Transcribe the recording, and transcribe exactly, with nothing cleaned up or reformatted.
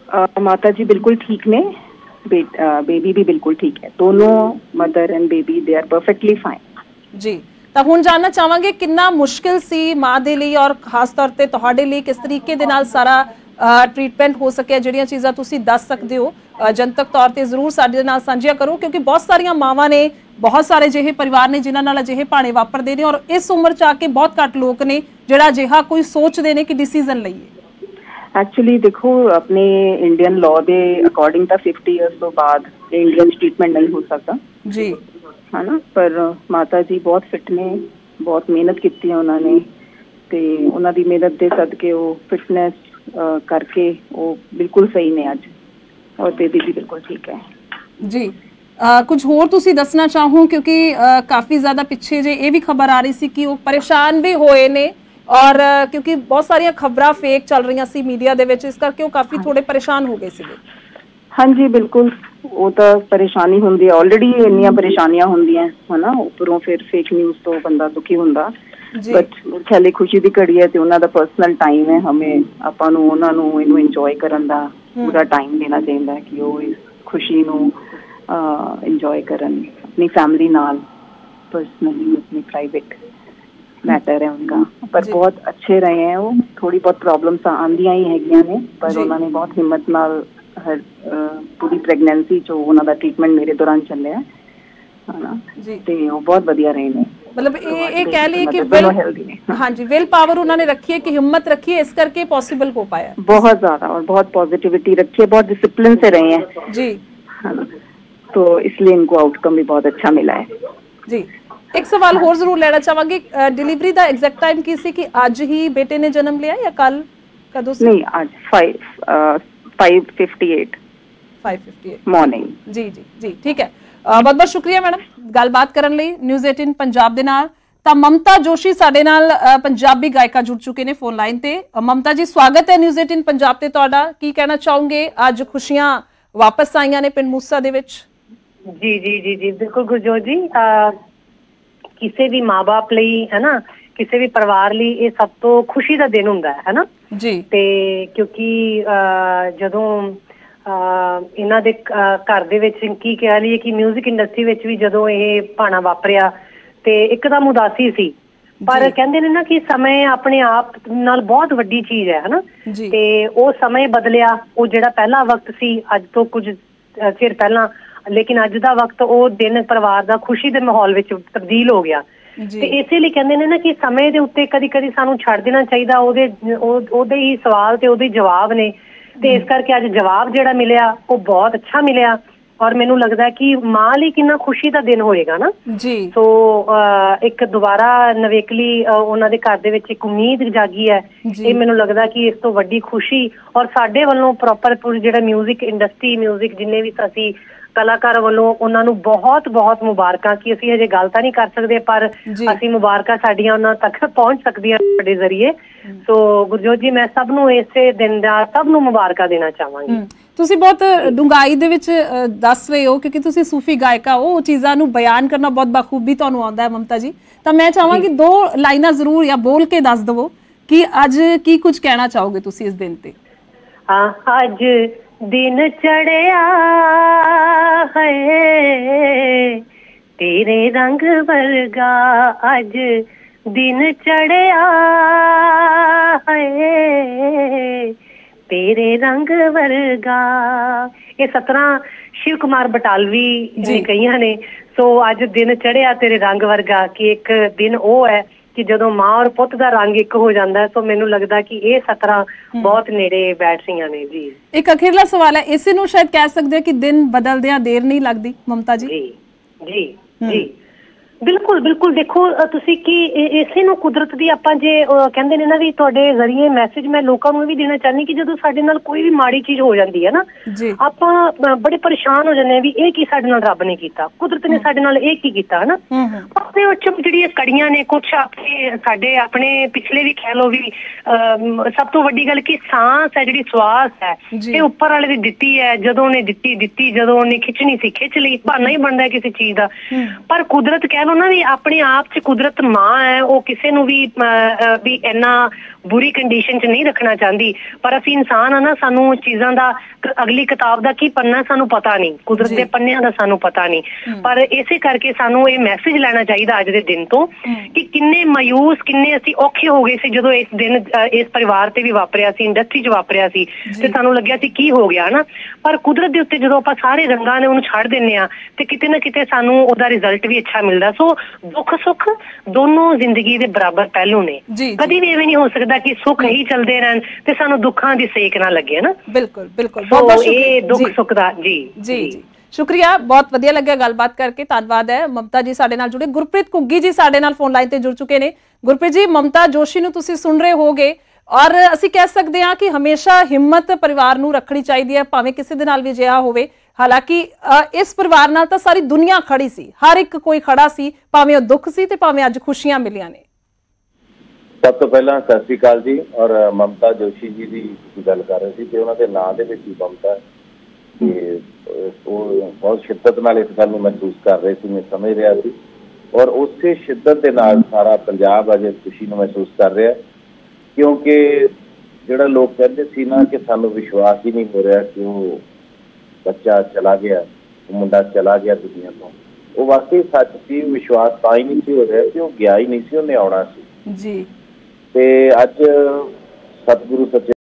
माता जी बिल्कुल ठीक ने, बे, बेबी भी बिल्कुल ठीक है, दोनों mother and baby they are perfectly fine जी। ਤਾਂ ਹੁਣ ਜਾਨਣਾ ਚਾਹਾਂਗੇ ਕਿੰਨਾ ਮੁਸ਼ਕਿਲ ਸੀ ਮਾਂ ਦੇ ਲਈ ਔਰ ਖਾਸ ਤੌਰ ਤੇ ਤੁਹਾਡੇ ਲਈ ਕਿਸ ਤਰੀਕੇ ਦੇ ਨਾਲ ਸਾਰਾ ਟ੍ਰੀਟਮੈਂਟ ਹੋ ਸਕਿਆ, ਜਿਹੜੀਆਂ ਚੀਜ਼ਾਂ ਤੁਸੀਂ ਦੱਸ ਸਕਦੇ ਹੋ ਜਨਤਕ ਤੌਰ ਤੇ ਜ਼ਰੂਰ ਸਾਡੇ ਨਾਲ ਸਾਂਝੀਆਂ ਕਰੋ, ਕਿਉਂਕਿ ਬਹੁਤ ਸਾਰੀਆਂ ਮਾਵਾਂ ਨੇ, ਬਹੁਤ ਸਾਰੇ ਜਿਹੇ ਪਰਿਵਾਰ ਨੇ ਜਿਨ੍ਹਾਂ ਨਾਲ ਅਜਿਹੇ ਭਾਣੇ ਵਾਪਰਦੇ ਨੇ ਔਰ ਇਸ ਉਮਰ ਚ ਆ ਕੇ ਬਹੁਤ ਘੱਟ ਲੋਕ ਨੇ ਜਿਹੜਾ ਅਜਿਹਾ ਕੋਈ ਸੋਚਦੇ ਨੇ ਕਿ ਡਿਸੀਜ਼ਨ ਲਈਏ। ਐਕਚੁਅਲੀ ਦੇਖੋ ਆਪਣੇ ਇੰਡੀਅਨ ਲਾਅ ਦੇ ਅਕੋਰਡਿੰਗ ਤਾਂ ਫਿਫਟੀ ਇਅਰਸ ਤੋਂ ਬਾਅਦ ਇੰਡੀਅਨ ਟ੍ਰੀਟਮੈਂਟ ਨਹੀਂ ਹੋ ਸਕਦਾ ਜੀ, है ना। पर माता जी बहुत फिट ने, बहुत मेहनत की उन्होंने, ते उन्हों की मेहनत के सदके वो फिटनेस करके वो बिल्कुल सही ने अज, और बेबी भी बिल्कुल ठीक है जी। आ, कुछ होर तुसी दसना चाहो, क्योंकि आ, काफ़ी ज़्यादा पिछे जे ये भी खबर आ रही सी कि वो परेशान भी होए ने और आ, क्योंकि बहुत सारिया खबरां फेक चल रही सी मीडिया दे विच, इस करके वो काफ़ी थोड़े परेशान हो गए थे। हाँ जी बिल्कुल, वो तो परेशानी होंगी, ऑलरेडी इन्नियां परेशानियां होंदियां है ना, उपरों फिर फेक न्यूज़ तो बंदा दुखी होंदा। बट ख्याले खुशी की घड़ी है तो उन्हों का परसनल टाइम है, हमें आपां नूं उन्हां नूं इहनूं इंजॉय करन दा पूरा टाइम देना चाहिए कि वो इस खुशी नूं इंजॉय करन अपनी फैमिली नाल, पर्सनली अपनी प्राइवेट मैटर है उनका। पर बहुत अच्छे रहे हैं वो, थोड़ी बहुत प्रॉब्लम्स आंदियां ही हैगियां ने, पर उन्होंने बहुत हिम्मत नाल हर पूरी प्रेगनेंसी जो उन्हों का ट्रीटमेंट मेरे दौरान चलिया है ना, ते वो बहुत बढ़िया रहे ने। मतलब ये ये कह लिए कि विल, हाँ जी, विल पावर उन्होंने रखी है कि हिम्मत रखी है, इस करके पॉसिबल हो पाया बहुत ज्यादा, और बहुत पॉजिटिविटी रखी है, बहुत डिसिप्लिन से रहे हैं जी, है ना, तो इसलिए इनको आउटकम भी बहुत अच्छा मिला है जी। एक सवाल होर जरूर लेना चाहांगे, डिलीवरी का एग्जैक्ट टाइम की सी कि आज ही बेटे ने जन्म लिया या कल कदों से? नहीं, आज five five fifty eight five fifty eight morning. जी जी जी, ठीक है। बहुत बहुत शुक्रिया मैडम गलबात करन लई न्यूज़ एटीन पंजाब दे नाल। ਤਾਂ ਮਮਤਾ ਜੋਸ਼ੀ ਸਾਡੇ ਨਾਲ ਪੰਜਾਬੀ ਗਾਇਕਾ ਜੁੜ ਚੁੱਕੇ ਨੇ ਫੋਨ ਲਾਈਨ ਤੇ। ਮਮਤਾ ਜੀ ਸਵਾਗਤ ਹੈ ਨਿਊਜ਼ ਏਟੀਨ ਪੰਜਾਬ ਤੇ ਤੁਹਾਡਾ, ਕੀ ਕਹਿਣਾ ਚਾਹੋਗੇ? ਅੱਜ ਖੁਸ਼ੀਆਂ ਵਾਪਸ ਆਈਆਂ ਨੇ ਪਿੰਡ ਮੂਸਾ ਦੇ ਵਿੱਚ। ਜੀ ਜੀ ਜੀ ਜੀ ਬਿਲਕੁਲ ਗੁਰਜੋਤ ਜੀ, ਕਿਸੇ ਵੀ ਮਾਂ-ਬਾਪ ਲਈ ਹੈ ਨਾ, ਕਿਸੇ ਵੀ ਪਰਿਵਾਰ ਲਈ ਇਹ ਸਭ ਤੋਂ ਖੁਸ਼ੀ ਦਾ ਦਿਨ ਹੁੰਦਾ ਹੈ ਨਾ ਜੀ। ਤੇ ਕਿਉਂਕਿ ਜਦੋਂ ਇਹਨਾਂ ਦੇ ਘਰ ਦੇ ਵਿੱਚ ਕੀ ਕਹਿ ਲਈਏ ਕਿ ਮਿਊਜ਼ਿਕ ਇੰਡਸਟਰੀ ਵਿੱਚ ਵੀ ਜਦੋਂ ਇਹ ਭਾਣਾ ਵਾਪਰਿਆ ਤੇ ਇੱਕਦਮ ਉਦਾਸੀ ਸੀ, ਪਰ ਕਹਿੰਦੇ ਨੇ ਨਾ ਕਿ ਸਮੇਂ ਆਪਣੇ ਆਪ ਨਾਲ ਬਹੁਤ ਵੱਡੀ ਚੀਜ਼ ਹੈ ਹਨਾ, ਤੇ ਉਹ ਸਮੇਂ ਬਦਲਿਆ। ਉਹ ਜਿਹੜਾ ਪਹਿਲਾ ਵਕਤ ਸੀ ਅੱਜ ਤੋਂ ਕੁਝ ਚਿਰ ਪਹਿਲਾਂ, ਲੇਕਿਨ ਅੱਜ ਦਾ ਵਕਤ ਉਹ ਦਿਨ ਪਰਿਵਾਰ ਦਾ ਖੁਸ਼ੀ ਦੇ ਮਾਹੌਲ ਵਿੱਚ ਤਬਦੀਲ ਹੋ ਗਿਆ। ਤੇ ਇਸੇ ਲਈ ਕਹਿੰਦੇ ਨੇ ਨਾ ਕਿ ਸਮੇਂ ਦੇ ਉੱਤੇ ਕਦੀ ਕਦੀ ਸਾਨੂੰ ਛੱਡ ਦੇਣਾ ਚਾਹੀਦਾ, ਉਹਦੇ ਉਹਦੇ ਹੀ ਸਵਾਲ ਤੇ ਉਹਦੇ ਜਵਾਬ ਨੇ, ਤੇ ਇਸ ਕਰਕੇ ਅੱਜ ਜਵਾਬ ਜਿਹੜਾ ਮਿਲਿਆ ਉਹ ਬਹੁਤ ਅੱਛਾ ਮਿਲਿਆ। ਔਰ ਮੈਨੂੰ ਲੱਗਦਾ ਕਿ ਮਾਂ ਲਈ ਕਿੰਨਾ ਖੁਸ਼ੀ ਦਾ ਦਿਨ ਹੋਏਗਾ ਨਾ ਜੀ। ਸੋ ਇੱਕ ਦੁਬਾਰਾ ਨਵੇਕਲੀ ਉਹਨਾਂ ਦੇ ਘਰ ਦੇ ਵਿੱਚ ਇੱਕ ਉਮੀਦ ਜਾਗੀ ਹੈ, ਇਹ ਮੈਨੂੰ ਲੱਗਦਾ ਕਿ ਇਸ ਤੋਂ ਵੱਡੀ ਖੁਸ਼ੀ। ਔਰ ਸਾਡੇ ਵੱਲੋਂ ਪ੍ਰੋਪਰ ਪੂਰੀ ਜਿਹੜਾ ਮਿਊਜ਼ਿਕ ਇੰਡਸਟਰੀ, ਮਿਊਜ਼ਿਕ ਜਿੰਨੇ ਵੀ ਅਸੀਂ ਕਲਾਕਾਰ ਵੱਲੋਂ ਉਹਨਾਂ ਨੂੰ ਬਹੁਤ ਬਹੁਤ ਮੁਬਾਰਕਾਂ, ਕਿ ਅਸੀਂ ਹਜੇ ਗੱਲ ਤਾਂ ਨਹੀਂ ਕਰ ਸਕਦੇ ਪਰ ਅਸੀਂ ਮੁਬਾਰਕਾਂ ਸਾਡੀਆਂ ਉਹਨਾਂ ਤੱਕ ਪਹੁੰਚ ਸਕਦੀਆਂ ਤੁਹਾਡੇ ਜ਼ਰੀਏ। ਸੋ ਗੁਰਜੋਤ ਜੀ, ਮੈਂ ਸਭ ਨੂੰ ਇਸੇ ਦਿਨ ਦਾ ਸਭ ਨੂੰ ਮੁਬਾਰਕਾਂ ਦੇਣਾ ਚਾਹਾਂਗੀ। ਤੁਸੀਂ ਬਹੁਤ ਡੂੰਘਾਈ ਦੇ ਵਿੱਚ ਦੱਸ ਰਹੇ ਹੋ, ਕਿਉਂਕਿ ਤੁਸੀਂ ਸੂਫੀ ਗਾਇਕਾ ਹੋ, ਉਹ ਚੀਜ਼ਾਂ ਨੂੰ ਬਿਆਨ ਕਰਨਾ ਬਹੁਤ ਬਖੂਬੀ ਤੁਹਾਨੂੰ ਆਉਂਦਾ ਹੈ ਮਮਤਾ ਜੀ। ਤਾਂ ਮੈਂ ਚਾਹਾਂਗੀ ਦੋ ਲਾਈਨਾਂ ਜ਼ਰੂਰ ਜਾਂ ਬੋਲ ਕੇ ਦੱਸ ਦਵੋ ਕਿ ਅੱਜ ਕੀ ਕੁਝ ਕਹਿਣਾ ਚਾਹੋਗੇ ਤੁਸੀਂ ਇਸ ਦਿਨ ਤੇ। ਹਾਂ, ਅੱਜ ਦਿਨ ਚੜਿਆ ਹੈ ਤੇਰੇ ਰੰਗ ਵਰਗਾ, ਅੱਜ ਦਿਨ ਚੜਿਆ ਹੈ ਤੇਰੇ ਰੰਗ ਵਰਗਾ। ਇਹ ਸਤਰਾਂ ਸ਼ਿਵ ਕੁਮਾਰ ਬਟਾਲਵੀ ਨੇ ਕਹੀਆਂ ਨੇ। ਸੋ ਅੱਜ ਦਿਨ ਚੜਿਆ ਤੇਰੇ ਰੰਗ ਵਰਗਾ, ਕਿ ਇੱਕ ਦਿਨ ਉਹ ਹੈ ਕਿ ਜਦੋਂ ਮਾਂ ਔਰ ਪੁੱਤ ਦਾ ਰੰਗ ਇੱਕ ਹੋ ਜਾਂਦਾ। ਸੋ ਮੈਨੂੰ ਲੱਗਦਾ ਕਿ ਇਹ ਸਤਰਾਂ ਬਹੁਤ ਨੇੜੇ ਬੈਠ ਰਹੀਆਂ ਨੇ ਜੀ। ਇੱਕ ਅਖੀਰਲਾ ਸਵਾਲ ਹੈ, ਇਸੇ ਨੂੰ ਸ਼ਾਇਦ ਕਹਿ ਸਕਦੇ ਕਿ ਦਿਨ ਬਦਲਦਿਆਂ ਦੇਰ ਨਹੀਂ ਲੱਗਦੀ ਮਮਤਾ ਜੀ। ਜੀ ਜੀ ਜੀ ਬਿਲਕੁਲ ਬਿਲਕੁਲ। ਦੇਖੋ ਤੁਸੀਂ ਕਿ ਇਸੇ ਨੂੰ ਕੁਦਰਤ ਦੀ ਆਪਾਂ ਜੇ ਕਹਿੰਦੇ ਨੇ ਨਾ ਵੀ ਤੁਹਾਡੇ ਜ਼ਰੀਏ ਮੈਸੇਜ ਮੈਂ ਲੋਕਾਂ ਨੂੰ ਇਹ ਵੀ ਦੇਣਾ ਚਾਹੁੰਦੀ ਕਿ ਜਦੋਂ ਸਾਡੇ ਨਾਲ ਕੋਈ ਵੀ ਮਾੜੀ ਚੀਜ਼ ਹੋ ਜਾਂਦੀ ਹੈ ਨਾ, ਆਪਾਂ ਬੜੇ ਪਰੇਸ਼ਾਨ ਹੋ ਜਾਂਦੇ ਹਾਂ ਵੀ ਇਹ ਕੀ ਸਾਡੇ ਨਾਲ ਰੱਬ ਨੇ ਕੀਤਾ, ਕੁਦਰਤ ਨੇ ਸਾਡੇ ਨਾਲ ਇਹ ਕੀ ਕੀਤਾ ਹਨਾ। ਉਹਦੇ ਵਿੱਚ ਜਿਹੜੀਆਂ ਕੜੀਆਂ ਨੇ ਕੁਛ ਆਪਣੇ ਸਾਡੇ ਆਪਣੇ ਪਿਛਲੇ ਵੀ ਕਹਿ ਲਓ ਵੀ ਸਭ ਤੋਂ ਵੱਡੀ ਗੱਲ ਕਿ ਸਾਂਸ ਹੈ, ਜਿਹੜੀ ਸਵਾਸ ਹੈ, ਇਹ ਉੱਪਰ ਵਾਲੇ ਦੀ ਦਿੱਤੀ ਹੈ। ਜਦੋਂ ਉਹਨੇ ਦਿੱਤੀ ਦਿੱਤੀ ਜਦੋਂ ਉਹਨੇ ਖਿੱਚਣੀ ਸੀ ਖਿੱਚ ਲਈ, ਬਹਾਨਾ ਹੀ ਬਣਦਾ ਕਿਸੇ ਚੀਜ਼ ਦਾ। ਪਰ ਕੁਦਰਤ ਕਹਿ ਨਾ ਵੀ ਆਪਣੇ ਆਪ ਚ ਕੁਦਰਤ ਮਾਂ ਹੈ, ਉਹ ਕਿਸੇ ਨੂੰ ਵੀ ਵੀ ਇੰਨਾ बुरी कंडीशन च नहीं रखना चाहती, पर असीं इंसान हाँ ना, सानू चीज़ां दा अगली किताब दा की पन्ना सानू पता नहीं, कुदरत दे पन्नियां दा सानू पता नहीं, पर इसे करके सानू ये मैसेज लेना चाहिए अज दे दिन तो कि किन्ने मायूस किन्ने असीं औखे हो गए सी जदों इस दिन इस परिवार ते भी वापरिया सी, इंडस्ट्री च वापरिया सी ते सानू लग्गिया सी की हो गया ना, पर कुदरत दे उत्ते जदों आपां सारे रंगां ने उहनूं छड्ड दिंदे आ ते किते ना किते सानू ओहदा रिजल्ट भी अच्छा मिलदा। सो दुख सुख दोनों जिंदगी दे बराबर पहलू ने, कदी भी इवें नहीं हो सकदा कि सुख ही चलदे रहन ते सानू दुखां दी सेक ना लगे ना। बिल्कुल बिल्कुल, बहुत ये दुख सुख दा जी जी जी शुक्रिया, बहुत वधिया लग्गिया गलबात करके, धन्नवाद है। ममता जी साडे नाल जुड़े, गुरप्रीत घुग्गी जी साडे नाल फोन लाइन ते जुड़ चुके ने। गुरप्रीत जी, ममता जोशी नूं तुसीं सुन रहे होगे और ਅਸੀਂ ਕਹਿ ਸਕਦੇ ਹਾਂ ਕਿ ਹਮੇਸ਼ਾ ਹਿੰਮਤ ਪਰਿਵਾਰ ਨੂੰ ਰੱਖਣੀ ਚਾਹੀਦੀ ਹੈ, ਭਾਵੇਂ ਕਿਸੇ ਦੇ ਨਾਲ ਵੀ ਜਿਹਾ ਹੋਵੇ। ਹਾਲਾਂਕਿ ਇਸ ਪਰਿਵਾਰ ਨਾਲ ਤਾਂ ਸਾਰੀ ਦੁਨੀਆ ਖੜੀ ਸੀ, ਹਰ ਇੱਕ ਕੋਈ ਖੜਾ ਸੀ, ਭਾਵੇਂ ਉਹ ਦੁੱਖ ਸੀ ਤੇ ਭਾਵੇਂ ਅੱਜ ਖੁਸ਼ੀਆਂ ਮਿਲੀਆਂ ਨੇ। ਸਭ ਤੋਂ ਪਹਿਲਾਂ ਸਤਿ ਸ਼੍ਰੀ ਅਕਾਲ ਜੀ। ਔਰ ਮਮਤਾ ਜੋਸ਼ੀ ਜੀ ਦੀ ਗੱਲ ਕਰ ਰਹੇ ਸੀ ਤੇ ਉਹਨਾਂ ਦੇ ਨਾਂ ਦੇ ਵਿੱਚ ਹੀ ਮਮਤਾ ਤੇ ਉਹ ਬਹੁਤ ਸ਼ਿੱਦਤ ਨਾਲ ਇਸ ਗੱਲ ਨੂੰ ਮਹਿਸੂਸ ਕਰ ਰਹੇ ਸੀ, ਮੈਂ ਸਮਝ ਰਿਹਾ ਸੀ, ਔਰ ਉਸੇ ਸ਼ਿੱਦਤ ਦੇ ਨਾਲ ਸਾਰਾ ਪੰਜਾਬ ਅੱਜ ਖੁਸ਼ੀ ਨੂੰ ਮਹਿਸੂਸ ਕਰ ਰਿਹਾ, क्योंकि जोड़ा लोग कहते सी ना कि सानू विश्वास ही नहीं हो रहा कि वो बच्चा चला गया, वो मुंडा चला गया दुनिया तो, वो वाकई सच सी, विश्वास तां ही नहीं सी हो रहा कि वो गया ही नहीं सी, उन्हें आना सी जी। ते अज सतगुरु सच्चे